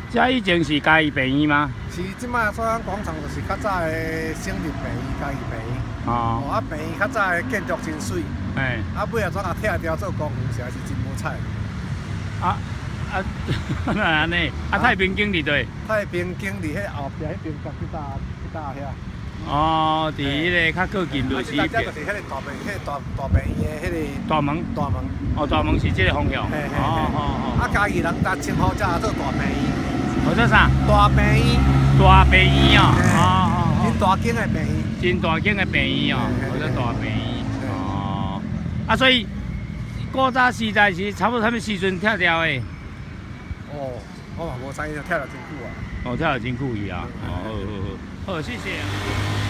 这以前是嘉义病院吗？ 是即摆中央广场就是较早的省立病院、嘉义病院。 哦。 啊，病院较早的建筑真水。 哎。 啊，尾啊，怎啊拆掉做公园，实在是真无彩。 那安尼，太平经理对。 太平经理迄后壁迄边去搭遐。 哦，伫迄个较靠近就是。 啊，这就是迄个大病，迄个大病院的迄个。大门。大门。 哦，大门是这个方向。 哦。啊，嘉义人搭称呼这做大病院。 我做啥？ 大病院。 大病院哦。 真大间的病院。 真大间的病院哦，我做大病院。哦。啊，所以古早时代是差不多什么时阵拆掉的？ 哦，我嘛无知影，拆了真久啊。 哦，拆了真久去啊。哦，好，谢谢。